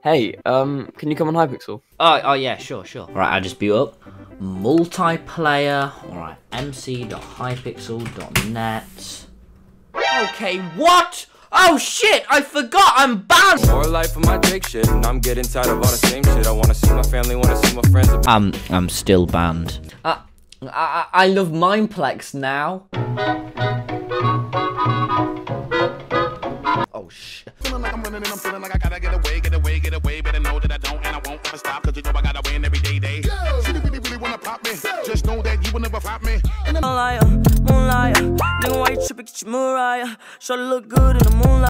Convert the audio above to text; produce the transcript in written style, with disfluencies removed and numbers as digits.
Hey, can you come on Hypixel? Oh yeah, sure. Alright, I just boot up. Multiplayer. Alright, mc.hypixel.net. Okay, what? Oh shit, I forgot I'm banned! More life of my Drake shit, and I'm getting tired of all the same shit. I wanna see my family, wanna see my friends. I'm still banned. I love Mineplex now. Oh shit. Feeling like I'm running and I'm feeling like I gotta get away. Better know that I don't and I won't ever stop, cause you know I gotta win every day. She really wanna pop me. Just know that you will never flop me. Moonlight, nigga, why you tripping? Get your Mariah. Sure to look good in the moonlight.